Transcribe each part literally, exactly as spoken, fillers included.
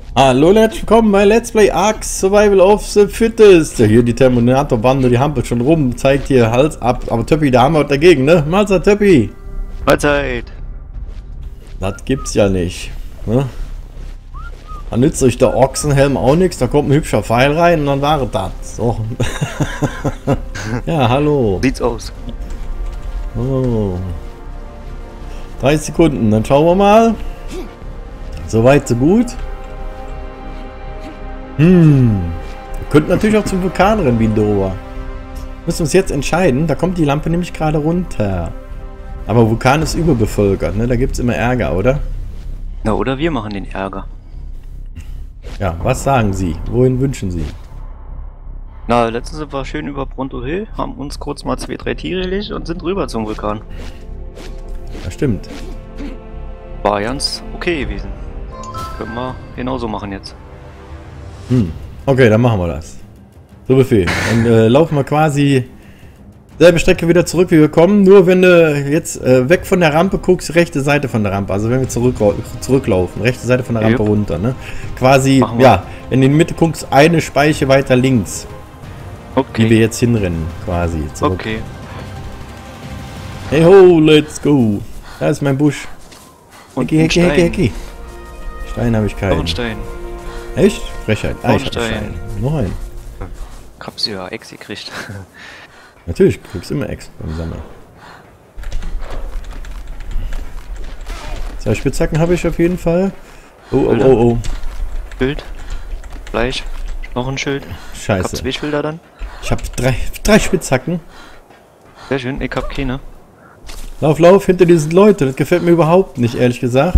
Hallo, herzlich willkommen bei Let's Play Ark Survival of the Fittest. Ja, hier die Terminator-Bande, die hampelt schon rum, zeigt hier Hals ab. Aber Töppi, da haben wir dagegen, ne? Mahlzeit, Töppi. Mahlzeit. Das gibt's ja nicht. Ne? Dann nützt euch der Ochsenhelm auch nichts, da kommt ein hübscher Pfeil rein und dann war es das. So. Ja, hallo. Sieht's aus. Oh. dreißig Sekunden, dann schauen wir mal. Soweit, so gut. Hm. Wir könnten natürlich auch zum Vulkan rennen wie ein Dober. Müssen uns jetzt entscheiden. Da kommt die Lampe nämlich gerade runter. Aber Vulkan ist überbevölkert, ne? Da gibt es immer Ärger, oder? Na, oder wir machen den Ärger. Ja, was sagen Sie? Wohin wünschen Sie? Na, letztens sind wir schön über Bronto Hill, haben uns kurz mal zwei, drei Tiere gelegt und sind rüber zum Vulkan. Das stimmt. War ganz okay gewesen. Können wir genauso machen jetzt. Hm. Okay, dann machen wir das. So Befehl. Dann äh, laufen wir quasi selbe Strecke wieder zurück, wie wir kommen. Nur wenn du jetzt äh, weg von der Rampe guckst, rechte Seite von der Rampe. Also wenn wir zurück, zurücklaufen, rechte Seite von der Rampe yep. runter. Ne? Quasi, ja, wenn du in die Mitte guckst, eine Speiche weiter links. Okay. Die wir jetzt hinrennen, quasi. Zurück. Okay. Hey ho, let's go. Da ist mein Busch. Und Hecki, Hecki, Hecki, Hecki. Stein habe ich keinen. Noch ein Stein. Echt? Frechheit. Ah, ich hab Stein. Stein. Noch einen. Hab's ja Ex gekriegt. Natürlich, du kriegst immer Ex beim Sammeln. Zwei Spitzhacken habe ich auf jeden Fall. Oh, oh, oh, oh. Schild. Fleisch. Noch ein Schild. Scheiße. Ich hab zwei Schilder dann. Ich habe drei, drei Spitzhacken. Sehr schön, ich hab keine. Lauf, lauf, hinter diesen Leute. Das gefällt mir überhaupt nicht, ehrlich gesagt.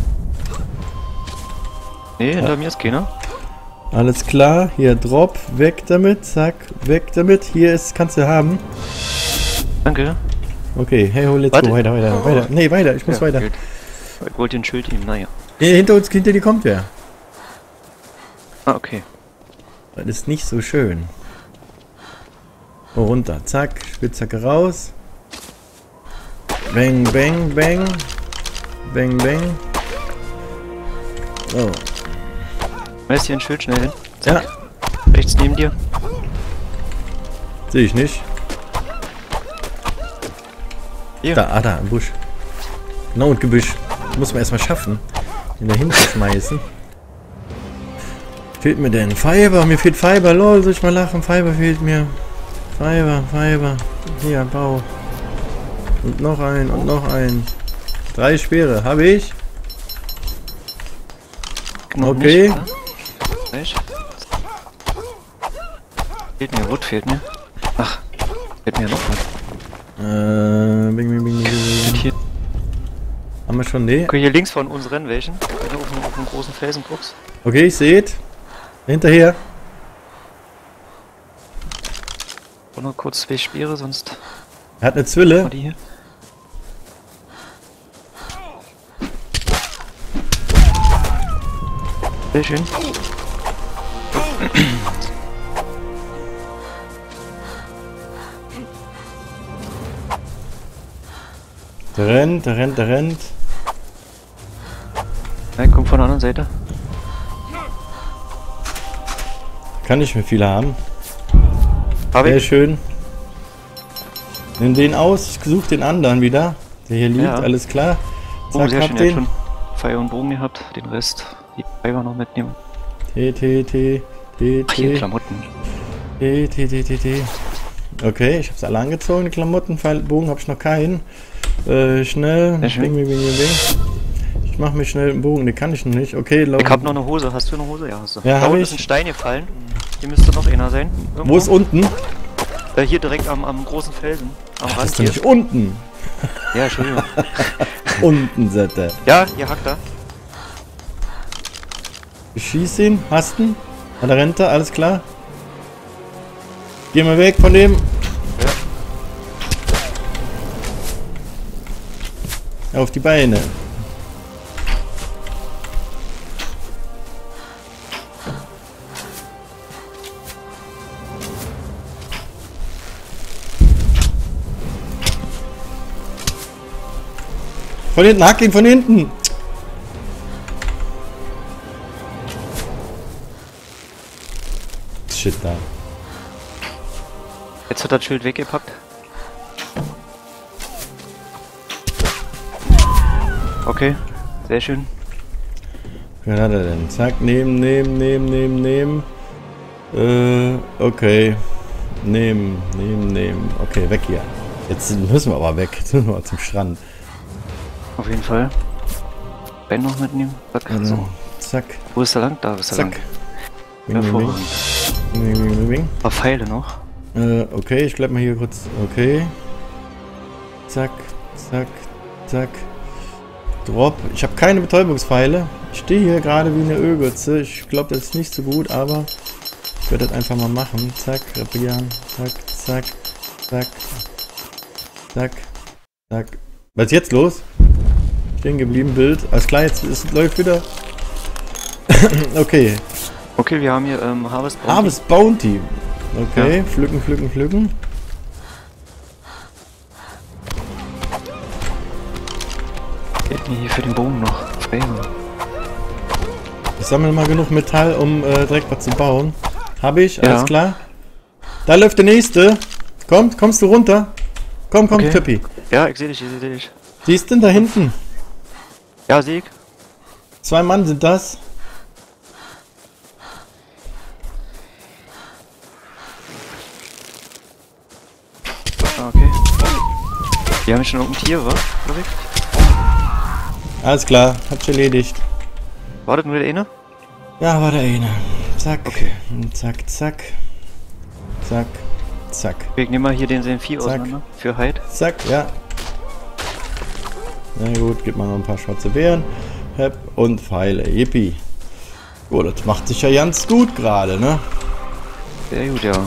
Nee, hinter ja. mir ist keiner. Alles klar, hier Drop, weg damit, zack, weg damit. Hier ist, kannst du haben. Danke. Okay, hey, ho, let's Warte. go, weiter, weiter, oh. weiter. Nee, weiter, ich muss ja, weiter. Geht. Ich wollte den Schild ihm, naja. Nee, hinter uns, hinter dir kommt wer. Ah, okay. Das ist nicht so schön. Oh, runter, zack, Spitzhacke raus. Bang, bang, bang. Bang, bang. So. Weißt hier ein Schild schnell hin? Ja. Rechts neben dir. Sehe ich nicht. Hier. Da, ah, da, im Busch. Genau, und Gebüsch. Muss man erstmal schaffen, den da hinzuschmeißen. Fehlt mir denn? Fiber, mir fehlt Fiber. Lol, soll ich mal lachen? Fiber fehlt mir. Fiber, Fiber. Hier, Bau. Und noch ein, und noch ein. Drei Speere, habe ich. Noch okay. Nicht, fehlt mir, Wood fehlt mir. Ach, fehlt mir noch was. Äh, bing, bing, bing, bing. Hier. Haben wir schon? Nee. Okay, hier links von uns rennen welchen. Wenn du auf den, auf den großen Felsen guckst. Okay, ich sehe es. Hinterher. Und noch kurz zwei Speere, sonst. Er hat eine Zwille. Die hier. Sehr schön. Der rennt, der rennt, der rennt. Nein, kommt von der anderen Seite. Kann nicht mehr viele haben. Hab Sehr ich. schön. Nimm den aus, ich suche den anderen wieder. Der hier liegt, Ja. alles klar. Oh, Zack, sehr hab schön, den. er hat schon Pfeil und Bogen gehabt. Den Rest, die Pfeil noch mitnehmen. T, T, T, T, Ach, hier T, Klamotten. T, T, T, T, T. Okay, ich hab's alle angezogen, die Klamotten. Bogen habe ich noch keinen. Äh, schnell. Sehr schön. Bing, bing, bing, bing. Ich mach mir schnell einen Bogen, den kann ich noch nicht. Okay, lauf. Ich hab noch eine Hose. Hast du eine Hose? Ja, hast du. Ja, da hab unten ich. ist ein Stein gefallen. Hier müsste noch einer sein. Irgendwo. Wo ist unten? Äh, hier direkt am, am großen Felsen. Am Ach, Rand ist doch hier. nicht unten. Ja, Entschuldigung. Unten, Sette. Ja, hier hackt er. Ich schieß ihn. Hast ihn? An der Rente, alles klar. Geh mal weg von dem. Ja. Auf die Beine. Von hinten, hack ihn von hinten. Shit da. Jetzt hat er das Schild weggepackt. Okay, sehr schön. Was hat er denn? Zack, nehmen, nehmen, nehmen, nehmen, nehmen. Äh, okay. Nehmen, nehmen, nehmen. Okay, weg hier. Jetzt müssen wir aber weg. Jetzt müssen wir zum Strand. Auf jeden Fall. Ben noch mitnehmen. Zack. Also, So. zack. Wo ist er lang? Da ist er lang. Zack. Wing, wing, Hervorragend. wing, wing, wing, wing. Ein paar Pfeile noch. Äh, okay, ich bleib mal hier kurz. Okay. Zack, zack, zack. Drop. Ich habe keine Betäubungspfeile. Ich stehe hier gerade wie eine Ölgötze. Ich glaube, das ist nicht so gut, aber ich werde das einfach mal machen. Zack, reparieren. Zack, zack, zack, zack, zack. Was ist jetzt los? Stehen geblieben, Bild. Alles klar, jetzt ist, läuft wieder. Okay. Okay, wir haben hier ähm, Harvest Bounty. Harvest Bounty. Okay, Ja. pflücken, pflücken, pflücken. Fehlt mir hier für den Bogen noch. Bam. Ich sammle mal genug Metall, um äh, direkt was zu bauen. Habe ich, alles Ja. klar. Da läuft der nächste. Kommt, kommst du runter? Komm, komm, Okay. Tippi. Ja, ich sehe dich, ich sehe dich. Siehst du da hinten? Ja, Sieg. Zwei Mann sind das. Ah, okay. Wir haben schon irgendein Tier, was? Korrekt. Alles klar, hab's erledigt. Wartet nur der eine? Ja, war der eine. Zack. Okay. Zack, zack. Zack, zack. Wir nehmen mal hier den Senfi Zack. auseinander. Für Hyde. Zack, ja. Na gut, gib mal noch ein paar schwarze Beeren. Hep und Pfeile. Yippie. Oh, das macht sich ja ganz gut gerade, ne? Sehr gut, ja.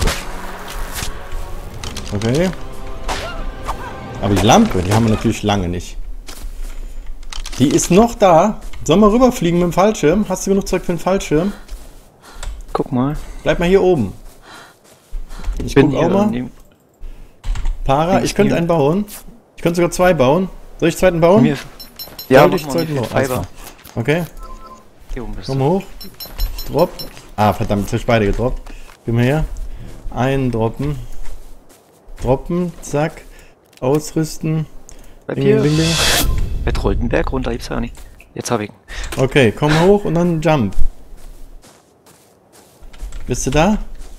Okay. Aber die Lampe, die haben wir natürlich lange nicht. Die ist noch da. Sollen wir rüberfliegen mit dem Fallschirm? Hast du genug Zeug für den Fallschirm? Guck mal. Bleib mal hier oben. Ich Bin guck auch hier mal. neben- Para, bin ich könnte hier. einen bauen. Ich könnte sogar zwei bauen. Soll ich zweiten bauen? Mir. Ja, Soll mach ich mal zweiten wie bauen? viel Alles Fiber. klar. Okay, Hier oben bist komm du. hoch. Drop. Ah, verdammt, jetzt hab ich beide gedroppt. Gib mal her. Einen droppen. Droppen, zack. Ausrüsten. Bleib Ding, hier. ding, ding. Wer rollt den Berg runter? Gibt's ja nicht. Jetzt hab ich ihn. Okay, komm hoch und dann Jump. Bist du da?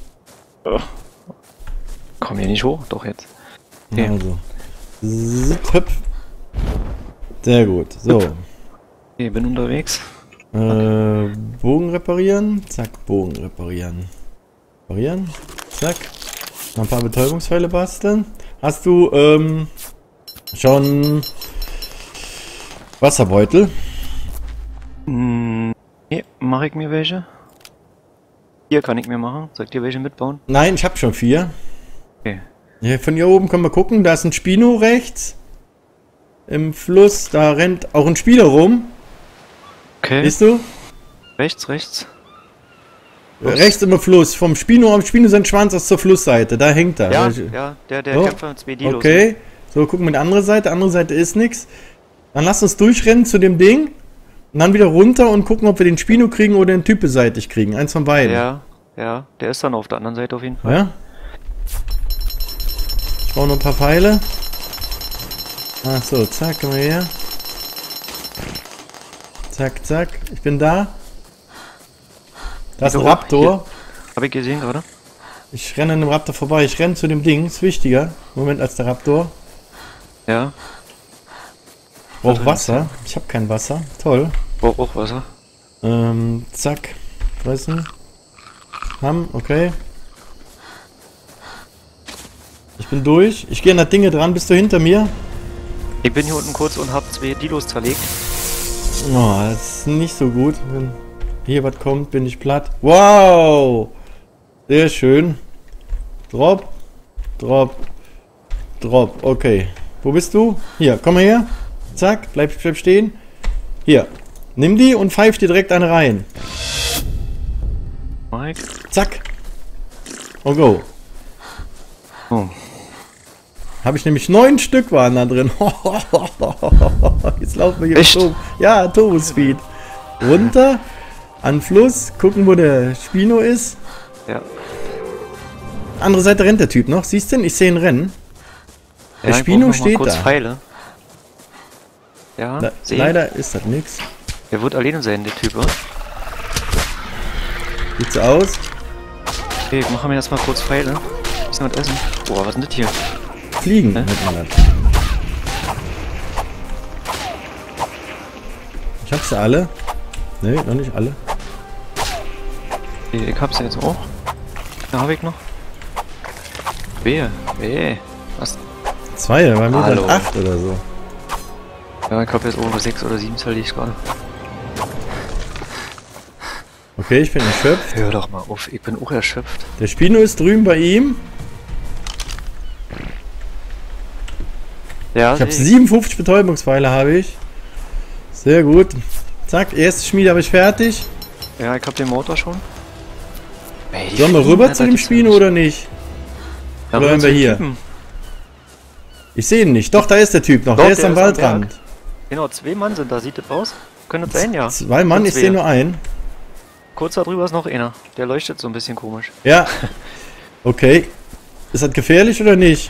Komm hier nicht hoch. Doch jetzt. Okay. Also. Zip, hüpf. Sehr gut. So. Okay, bin unterwegs. Äh, Bogen reparieren. Zack, Bogen reparieren. Reparieren. Zack. Noch ein paar Betäubungspfeile basteln. Hast du ähm, schon Wasserbeutel? Hm, nee, mach ich mir welche? Hier kann ich mir machen. Soll ich dir welche mitbauen? Nein, ich habe schon vier. Okay. Ja, von hier oben können wir gucken. Da ist ein Spino rechts. Im Fluss. Da rennt auch ein Spieler rum. Okay. Siehst du? Rechts, rechts. Äh, Rechts im Fluss. Vom Spino am Spino sein Schwanz ist zur Flussseite. Da hängt er. Ja, Welche- ja, der, der So. Kämpfer mit zwei Dilos. Okay. So, gucken wir die andere Seite. Andere Seite ist nichts. Dann lass uns durchrennen zu dem Ding. Und dann wieder runter und gucken, ob wir den Spino kriegen oder den Typ beseitigt kriegen. Eins von beiden. Ja, ja, der ist dann auf der anderen Seite auf jeden Fall. Ja? Ich brauche noch ein paar Pfeile. Ach so, zack, komm mal her. Zack, zack. Ich bin da. Da ist ein Hier hoch, Raptor. Hab ich gesehen gerade? Ich renne an dem Raptor vorbei. Ich renne zu dem Ding. Ist wichtiger. Moment, als der Raptor. Ja. Ich brauche drin Wasser. Ich habe kein Wasser. Toll. Brauch auch Wasser. Ähm, zack. Fressen. Ham, okay. Ich bin durch. Ich gehe an das Ding hier dran. Bist du hinter mir? Ich bin hier unten kurz und hab zwei Dilos zerlegt. Oh, das ist nicht so gut. Wenn hier was kommt, bin ich platt. Wow! Sehr schön. Drop. Drop. Drop. Okay. Wo bist du? Hier, komm mal her. Zack, bleib, bleib stehen. Hier. Nimm die und pfeif dir direkt eine rein. Mike. Zack. Und go. Oh. Habe ich nämlich neun Stück waren da drin. Jetzt laufen wir hier. Echt? Turbo. Ja, Turbo Speed. Runter. An Fluss. Gucken, wo der Spino ist. Ja. andere Seite rennt der Typ noch. Siehst du ihn? Ich sehe ihn rennen. Der Ja, ich Spino brauch noch mal steht kurz da. Pfeile. Ja, Le seh. Leider ist das nix. Er wird alleine sein, der Typ, oder? Sieht so aus. Okay, ich mache mir erstmal kurz Pfeile. Ich noch was essen. Boah, was ist denn das hier? Fliegen Hä? nennt man das. Ich hab sie alle. Ne, noch nicht alle. Okay, ich hab's jetzt auch. Da hab ich noch. Wehe, wehe. Was? Zwei, da waren Hallo. nur acht oder so. Ja, ich hab jetzt over sechs oder sieben Zahl, die ich gerade. Okay, ich bin erschöpft. Hör doch mal auf, ich bin auch erschöpft. Der Spino ist drüben bei ihm. Ja, Ich habe seh siebenundfünfzig Betäubungspfeile, habe ich. Sehr gut. Zack, erste Schmiede habe ich fertig. Ja, ich hab den Motor schon. Ey, die Sollen wir Fliegen, rüber Alter, zu dem gibt's ja Spino nicht. oder nicht? Ja, oder rüber sind zu wir den hier? Typen. Ich sehe ihn nicht. Doch, da ist der Typ noch. Doch, der ist der am ist am Waldrand. Berg. Genau, zwei Mann sind da, sieht das aus? Könnte das sein, ja. Zwei Mann, Und ich zwei. sehe nur einen. Kurz darüber ist noch einer. Der leuchtet so ein bisschen komisch. Ja. Okay. Ist das gefährlich oder nicht?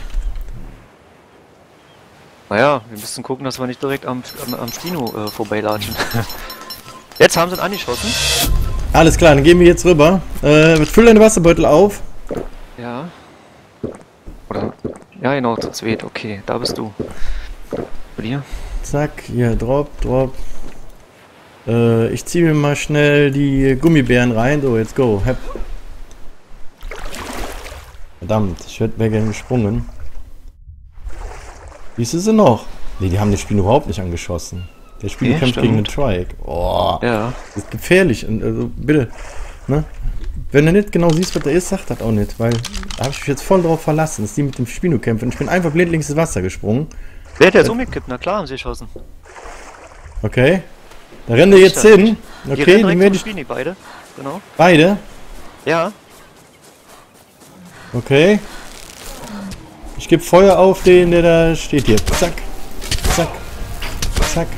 Naja, wir müssen gucken, dass wir nicht direkt am, am, am Stino äh, vorbeilatschen. Jetzt haben sie ihn angeschossen. Alles klar, dann gehen wir jetzt rüber. Äh, füll deine Wasserbeutel auf. Ja. Oder. Ja, genau, zu zweit. Okay, da bist du. Bei dir? Zack, hier, drop, drop. Äh, ich ziehe mir mal schnell die Gummibären rein. So, jetzt go. Hep. Verdammt, ich werd mir gerne gesprungen. Wie ist sie noch? Ne, die haben den Spiel überhaupt nicht angeschossen. Der Spiel Okay, kämpft gegen einen stimmt. Trike. Oh, Ja. das ist gefährlich. Und, also, bitte, ne? Wenn du nicht genau siehst, was da ist, sag das auch nicht. Weil da habe ich mich jetzt voll drauf verlassen, dass die mit dem Spino kämpfen. Ich bin einfach blindlings ins Wasser gesprungen. Wer hat jetzt umgekippt? Na klar haben sie geschossen. Okay. Da rennen wir jetzt hin. Die Okay, rennen dann direkt werde zum ich Spini, beide. Genau. beide. Ja. Okay. Ich gebe Feuer auf den, der da steht hier. Zack. Zack. Zack.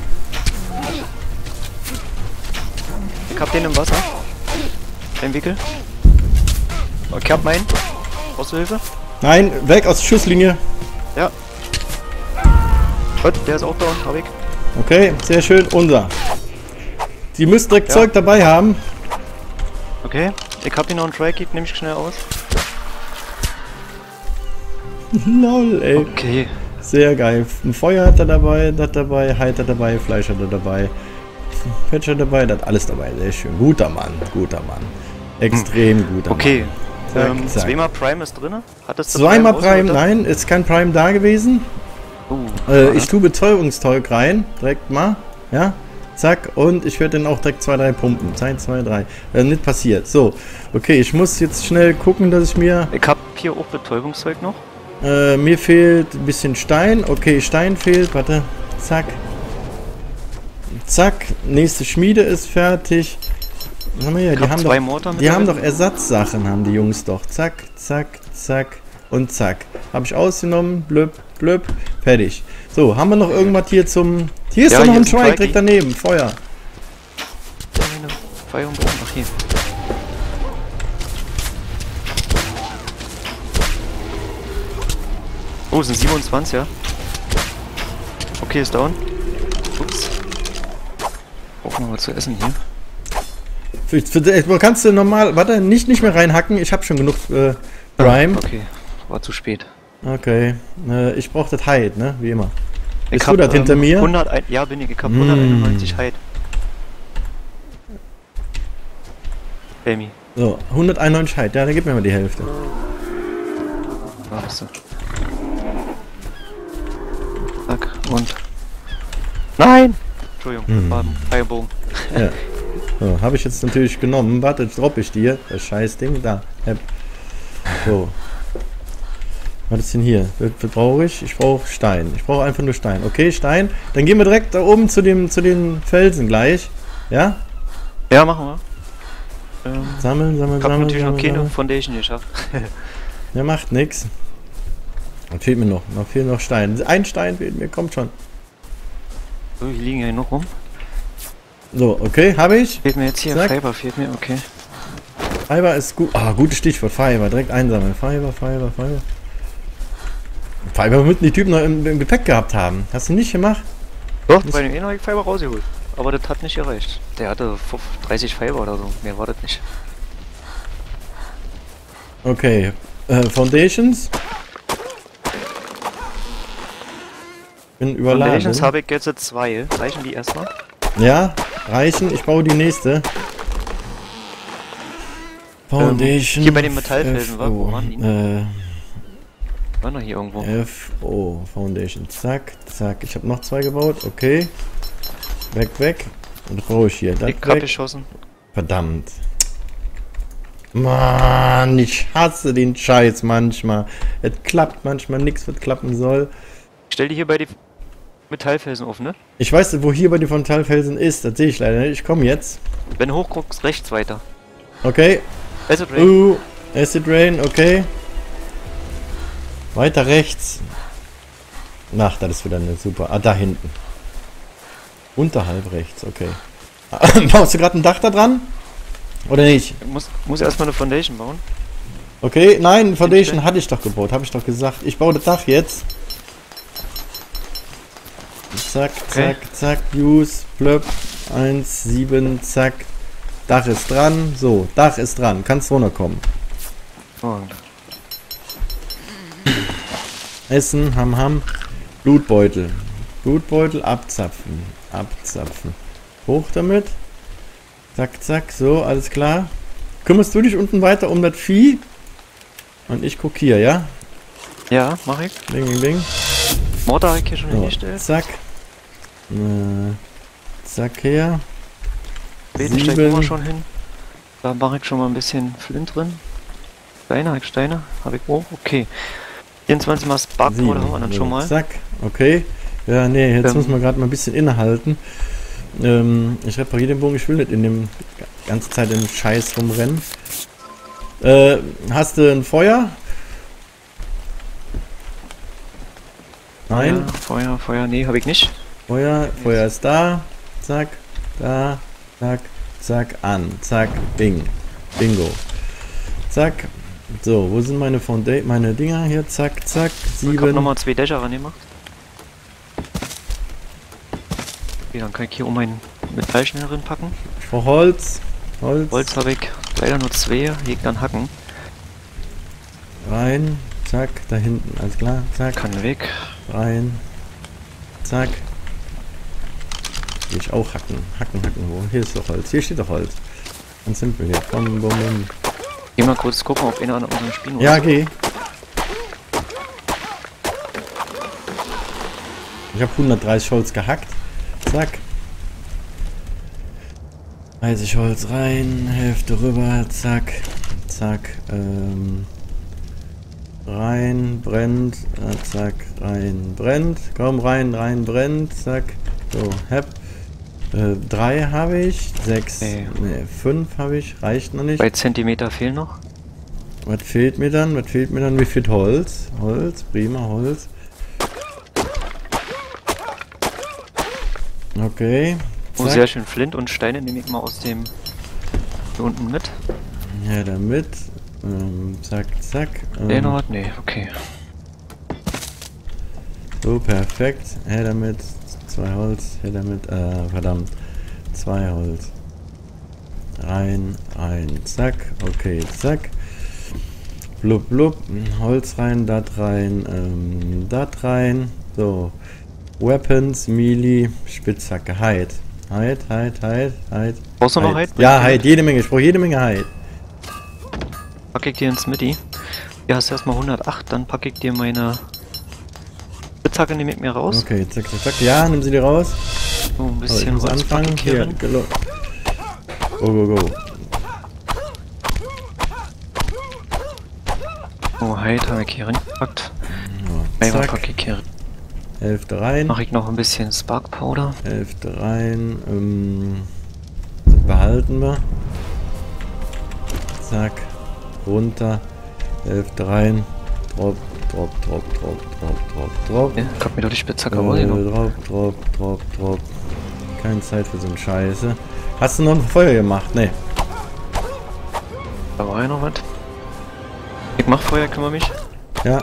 Ich hab den im Wasser. Den Wickel. Ich hab meinen. Brauchst du Hilfe? Nein, weg aus der Schusslinie. Ja. Gut, der ist auch down. Hab ich. Okay, sehr schön. Unser. Die müssen direkt Ja. Zeug dabei haben. Okay. Ich hab hier noch einen Trike, nehme ich schnell aus. Lol, ey. Okay. Sehr geil. Ein Feuer hat er dabei, das dabei, Heid hat er dabei, Fleisch hat er dabei, Patch hat er dabei, das alles dabei. Sehr schön. Guter Mann, guter Mann. Extrem guter Okay. Mann. Zack, Ähm, zack. zweimal Prime ist drin. Hattest du Zweimal Prime, ausgeholt? nein, ist kein Prime da gewesen. Uh, Äh, aha. ich tue Betäubungszeug rein, direkt mal, ja, zack, und ich werde dann auch direkt zwei, drei pumpen. eins, zwei, drei. Äh, nicht passiert. So, okay, ich muss jetzt schnell gucken, dass ich mir, Ich hab hier auch Betäubungszeug noch. äh, mir fehlt ein bisschen Stein. Okay, Stein fehlt, warte, zack. Zack, nächste Schmiede ist fertig. Was haben wir hier? Ich Die hab haben zwei doch, Mortar mit die haben dabei. doch Ersatzsachen, haben die Jungs doch. Zack, zack, zack und zack. Habe ich ausgenommen, blöb, blöb, fertig. So, haben wir noch irgendwas hier zum... Hier ist Ja, doch noch hier ein ist ein Trike Trikey. direkt daneben, Feuer. Eine Pfeil und Bogen. Ach hier. Oh, es sind siebenundzwanzig, ja. Okay, ist down. Ups. Brauchen wir mal zu essen hier. Für, für, kannst du normal... Warte, nicht, nicht mehr reinhacken. Ich habe schon genug äh, Prime. Okay, war zu spät. Okay, äh, ich brauche das Hide, ne? Wie immer. Ich Bist du das hinter mir? hunderteins, ja, bin ich. Ich hab Mm. hunderteinundneunzig Heid. Amy. So, hunderteinundneunzig Hide. Ja, dann gib mir mal die Hälfte. Da bist du. Zack, und... Nein! Entschuldigung, Hm. war ein Pfeilbogen. Ja. So, habe ich jetzt natürlich genommen. Warte, jetzt droppe ich dir. Das scheiß Ding. Da. Hep. So. Was ist denn hier? Was, was brauche ich? Ich brauche Stein. Ich brauche einfach nur Stein. Okay, Stein. Dann gehen wir direkt da oben zu dem zu den Felsen gleich. Ja? Ja, machen wir. Ähm, Sammeln, sammeln, ich hab sammeln. natürlich noch sammeln, keine sammeln. Foundation geschafft. Ja, macht nix. Was fehlt mir noch? Noch fehlt noch Stein. Ein Stein fehlt mir. Kommt schon. So, hier liegen ja noch rum. So, okay, habe ich. Fehlt mir jetzt hier, Zack. Fiber fehlt mir, okay. Fiber ist gut. Ah, gutes Stichwort. Fiber. Direkt einsammeln. Fiber, Fiber, Fiber. Fiber müssten die Typen noch im, im Gepäck gehabt haben. Hast du nicht gemacht? Doch, bei dem einen habe ich Fiber rausgeholt. Aber das hat nicht gereicht. Der hatte dreißig Fiber oder so. Mehr war das nicht. Okay. Äh, Foundations. Bin überladen. Foundations habe ich jetzt zwei. Reichen die erstmal? Ja, reichen. Ich baue die nächste. Foundation. Ähm, hier bei den Metallfelsen, wa? Wo waren die? Äh, war noch hier irgendwo. F O. Foundation. Zack, zack. Ich habe noch zwei gebaut. Okay. Weg, weg. Und das brauche ich hier. Das ich hab geschossen. Verdammt. Mann, ich hasse den Scheiß manchmal. Es klappt manchmal nichts, was klappen soll. Stell die hier bei den Metallfelsen auf, ne? Ich weiß, wo hier bei den Metallfelsen ist. Das sehe ich leider nicht. Ich komme jetzt. Wenn du hochguckst, rechts weiter. Okay. Acid Rain. Uh, Acid Rain, okay. Weiter rechts. Ach, das ist wieder eine super. Ah, da hinten. Unterhalb rechts, okay. Baust du gerade ein Dach da dran? Oder nicht? Ich muss, muss erstmal eine Foundation bauen. Okay, nein, Foundation hatte ich doch gebaut, habe ich doch gesagt. Ich baue das Dach jetzt. Zack, Okay. zack, zack, Use, blöp, eins, sieben, zack. Dach ist dran. So, Dach ist dran. Kannst runterkommen. Oh. Essen, ham, ham. Blutbeutel. Blutbeutel abzapfen. Abzapfen. Hoch damit. Zack, zack. So, alles klar. Kümmerst du dich unten weiter um das Vieh? Und ich guck hier, ja? Ja, mach ich. Ding, ding, ding. Mortar habe ich hier schon So, hingestellt. zack. Äh, zack her. Beten stecken wir schon hin. Da mache ich schon mal ein bisschen Flint drin. Steine, habe ich Steine? Habe ich auch. Okay. vierundzwanzig mal Spark Powder haben wir dann so, schon mal. Zack. Okay. Ja, nee, jetzt Ähm. muss man gerade mal ein bisschen innehalten. Ähm, ich repariere den Bogen. Ich will nicht in dem ganze Zeit im Scheiß rumrennen. Äh, hast du ein Feuer? Nein. Ja, Feuer, Feuer, nee, habe ich nicht. Feuer, Feuer ist da. Zack. Da. Zack. Zack. An. Zack. Bing. Bingo. Zack. So, wo sind meine Founda meine Dinger hier? Zack, zack. Ich habe Sieben. nochmal zwei Dächer rangemacht. Okay, dann kann ich hier um mein Metall schnell packen. Ich brauche Holz. Holz. Holz habe ich leider nur zwei, hier dann hacken. Rein. Zack. Da hinten. Alles klar. Zack. Kann weg. Rein. Zack. Will ich auch hacken. Hacken, hacken. Wo? Hier ist doch Holz. Hier steht doch Holz. Ganz simpel hier. Komm, bum, bum. Geh mal kurz gucken, ob einer an unserem Spiel Ja, geh. Ich habe hundertdreißig Holz gehackt. Zack. dreißig Holz rein. Hälfte rüber. Zack. Zack. Ähm. Rein. Brennt. Äh, zack. Rein. Brennt. Komm, rein, rein, brennt. Zack. So, hep. Äh, drei habe ich. Sechs. Nee. Ne, fünf habe ich. Reicht noch nicht. Zwei Zentimeter fehlen noch. Was fehlt mir dann? Was fehlt mir dann? Wie viel Holz? Holz, prima, Holz. Okay. Oh, Zack. sehr schön. Flint und Steine nehme ich mal aus dem hier unten mit. Ja, damit. Ähm, zack, zack. Ähm, Der noch was? Nee, okay. so, perfekt. Her damit. Zwei Holz. Her damit. Äh, verdammt. Zwei Holz. Rein, rein. Zack. Okay, zack. Blub, blub. Holz rein, dat rein. Ähm, dat rein. So. Weapons, Melee, Spitzhacke, Hide. Hide, Hide, Hide, Hide. Brauchst du noch Hide? Ja, Hide, jede Menge. Ich brauche jede Menge Hide. Packe ich dir ins Mitty. Ja, hast erstmal hundertacht, dann packe ich dir meine Spitzhacke, nehme ich mir raus. Okay, zack, zack, zack. Ja, nimm sie dir raus. So, ein So, ich bisschen muss Holz pack anfangen. ich hier Hier, rein. gelo- go, go, go. Oh, Hide habe ich hier reingepackt. So, Eimer zack. packe ich hier rein. Hälfte rein. Mache ich noch ein bisschen Spark Powder. Hälfte rein. Ähm, das behalten wir. Zack. Runter. Hälfte rein. Drop, drop, drop, drop, drop, drop, drop. Ja, ich hab mir doch die Spitzhacke Äh, rausgenommen. drop, drop, drop, drop. Keine Zeit für so eine Scheiße. Hast du noch ein Feuer gemacht? Nee. Da war ja noch was. Ich mach Feuer, kümmere mich. Ja.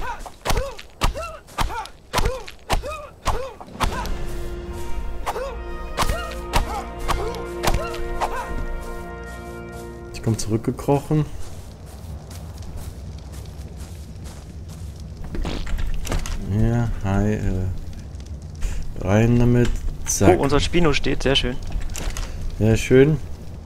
Ich komme zurückgekrochen. Ja, hi, äh, rein damit. Zack. Oh, unser Spino steht, sehr schön. Ja, schön.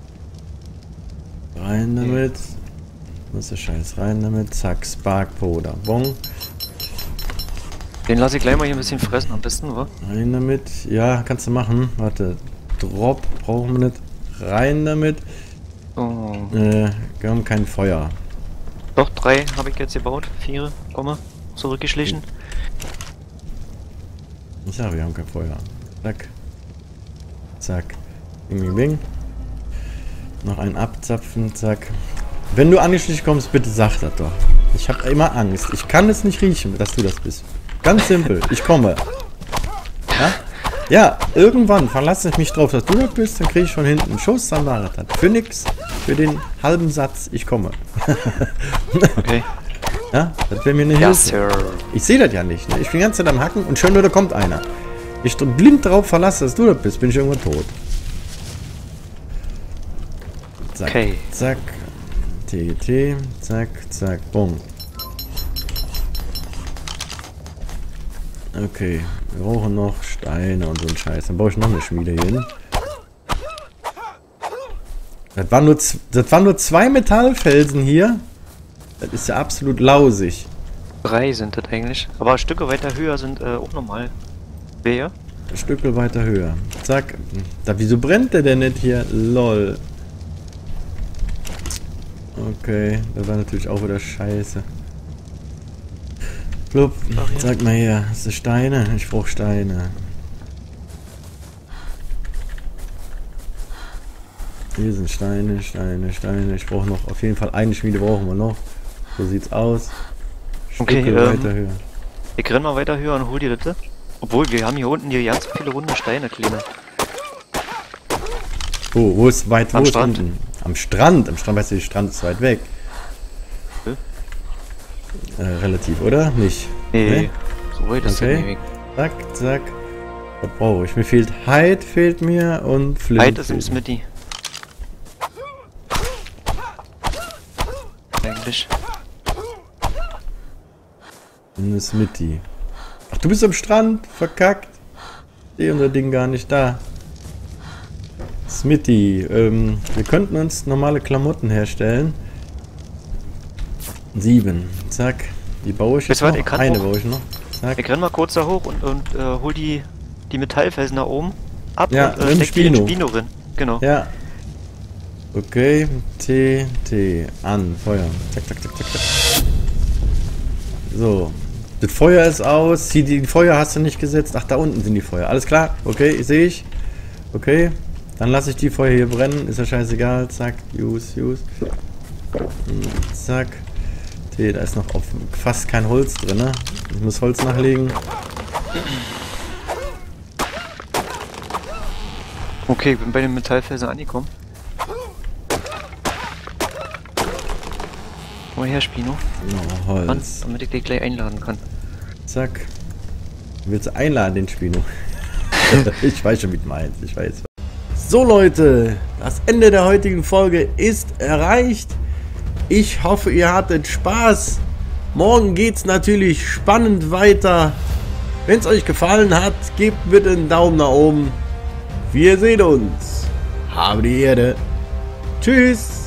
Rein damit. Was ist der Scheiß? Rein damit. Zack, Sparkpoder. Bon. Den lasse ich gleich mal hier ein bisschen fressen, am besten, wa? Rein damit. Ja, kannst du machen. Warte. Drop brauchen wir nicht. Rein damit. Oh. Äh, wir haben kein Feuer. Doch, drei habe ich jetzt gebaut. Vier, komme. Zurückgeschlichen. Ich sage, wir haben kein Feuer. Zack. Zack. Bing, bing, bing. Noch ein abzapfen. Zack. Wenn du angeschlichen kommst, bitte sag das doch. Ich habe immer Angst. Ich kann es nicht riechen, dass du das bist. Ganz simpel. Ich komme. Ja? Ja, irgendwann verlasse ich mich drauf, dass du das bist, dann kriege ich von hinten einen Schuss, dann war das. Für nix. Für den halben Satz, ich komme. Okay. Ja, das wäre mir eine Ja, Hilfe. Sir. Ich sehe das ja nicht. Ne? Ich bin die ganze Zeit am Hacken und schon wieder kommt einer. Ich blind drauf verlasse, dass du das bist, bin ich irgendwann tot. Zack, Okay. zack. T G T, zack, zack, bumm. Okay, wir brauchen noch Steine und so ein Scheiß. Dann baue ich noch eine Schmiede hier hin. Das waren nur, das waren nur zwei Metallfelsen hier. Das ist ja absolut lausig. Drei sind das eigentlich. Aber Stücke weiter höher sind äh, auch normal. Wer? Ein Stückel weiter höher. Zack. Da, wieso brennt der denn nicht hier? Lol. Okay, das war natürlich auch wieder scheiße. Blub, sag mal hier, hast du Steine? Ich brauch Steine. Hier sind Steine, Steine, Steine. Ich brauche noch, auf jeden Fall eine Schmiede brauchen wir noch. So sieht's aus. Okay, Stücke ähm, weiter höher. ich renn mal weiter höher und hol die Ritte. Obwohl, wir haben hier unten hier ganz viele runde Steine, Kleine. Wo, wo ist weit, wo Am ist Strand. unten? Am Strand. Am Strand, weißt du, der Strand ist weit weg. Hm? Äh, relativ, oder? Nicht? Nee, Nee? so weit ist Okay. der Weg. Zack, zack. Was brauche ich? Mir fehlt Hide, fehlt mir und Flint. Heid ist im fehlt mir. Smitty. Eigentlich. In das Smitty. Ach, du bist am Strand? Verkackt. Ich sehe unser Ding gar nicht da. Smitty. Ähm, wir könnten uns normale Klamotten herstellen. Sieben. Zack. Die baue ich jetzt Weißt du was, noch. ich kann Eine auch- baue ich noch. Zack. Ich renn mal kurz da hoch und, und äh, hol die, die Metallfelsen da oben ab Ja, und äh, nimm steck die in Spino. den Spino rein. Genau. Ja. Okay. T, T. An. Feuer. Zack, zack, zack, zack, zack. So. Das Feuer ist aus. Die, die Feuer hast du nicht gesetzt. Ach, da unten sind die Feuer. Alles klar. Okay, sehe ich. Okay. Dann lasse ich die Feuer hier brennen. Ist ja scheißegal. Zack. Use, use. Zack. T, da ist noch auf fast kein Holz drin. Ne? Ich muss Holz nachlegen. Okay, ich bin bei den Metallfelsen angekommen. Komm mal her, Spino. Oh, Ran, Holz. damit ich dich gleich einladen kann. Zack. Willst du einladen, den Spino? Ich weiß schon, wie du meinst. Ich weiß. So, Leute. Das Ende der heutigen Folge ist erreicht. Ich hoffe, ihr hattet Spaß. Morgen geht's natürlich spannend weiter. Wenn es euch gefallen hat, gebt bitte einen Daumen nach oben. Wir sehen uns. Habe die Erde. Tschüss.